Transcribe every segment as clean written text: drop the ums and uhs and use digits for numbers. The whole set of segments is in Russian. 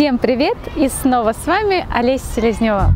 Всем привет! И снова с вами Олеся Селезнева.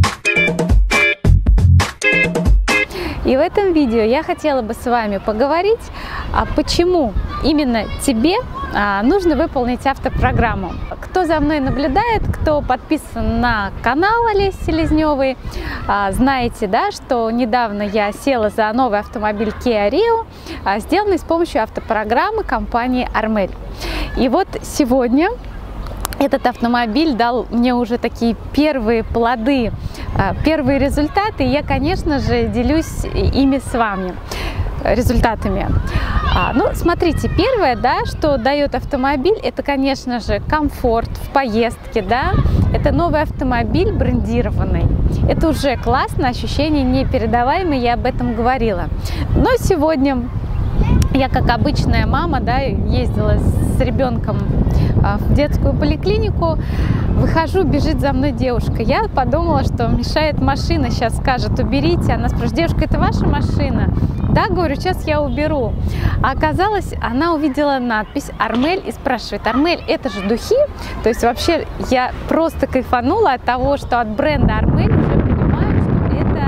И в этом видео я хотела бы с вами поговорить, почему именно тебе нужно выполнить автопрограмму. Кто за мной наблюдает, кто подписан на канал Олеси Селезневой, знаете, да, что недавно я села за новый автомобиль Kia Rio, сделанный с помощью автопрограммы компании Armel. И вот сегодня этот автомобиль дал мне уже такие первые плоды, первые результаты, и я, конечно же, делюсь ими с вами, результатами. Ну, смотрите, первое, да, что дает автомобиль, это, конечно же, комфорт в поездке, да, это новый автомобиль брендированный. Это уже классно, ощущение непередаваемое, я об этом говорила. Но сегодня я, как обычная мама, да, ездила с ребенком в детскую поликлинику, выхожу, бежит за мной девушка. Я подумала, что мешает машина, сейчас скажет: уберите. Она спрашивает: девушка, это ваша машина? Да, говорю, сейчас я уберу. А оказалось, она увидела надпись Armel и спрашивает: Armel, это же духи? То есть вообще я просто кайфанула от того, что от бренда Armel уже понимают, что это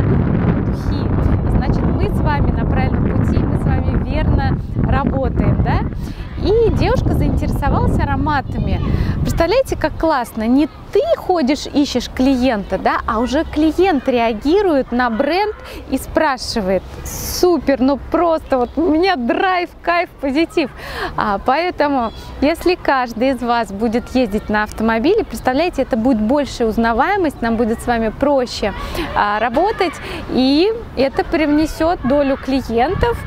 духи. Значит, мы с вами на правильном пути, мы с вами верно работаем, да? И девушка заинтересовалась ароматами. Представляете, как классно? Не ты ходишь, ищешь клиента, да, а уже клиент реагирует на бренд и спрашивает: супер, ну просто вот у меня драйв, кайф, позитив. Поэтому, если каждый из вас будет ездить на автомобиле, представляете, это будет большая узнаваемость, нам будет с вами проще работать, и это привнесет долю клиентов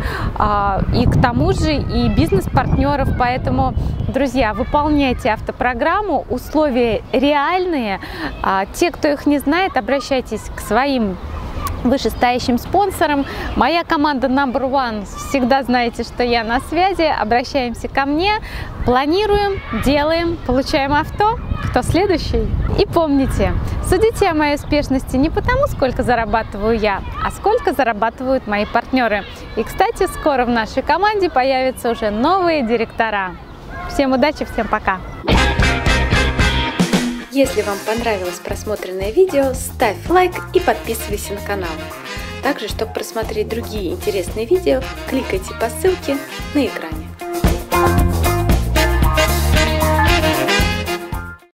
и к тому же и бизнес-партнеров. Поэтому, друзья, выполняйте автопрограмму, условия реальные. Те, кто их не знает, обращайтесь к своим вышестоящим спонсорам. Моя команда Number One, всегда знаете, что я на связи. Обращаемся ко мне, планируем, делаем, получаем авто. Кто следующий? И помните, судите о моей успешности не потому, сколько зарабатываю я, а сколько зарабатывают мои партнеры. И, кстати, скоро в нашей команде появятся уже новые директора. Всем удачи, всем пока! Если вам понравилось просмотренное видео, ставь лайк и подписывайся на канал. Также, чтобы просмотреть другие интересные видео, кликайте по ссылке на экране.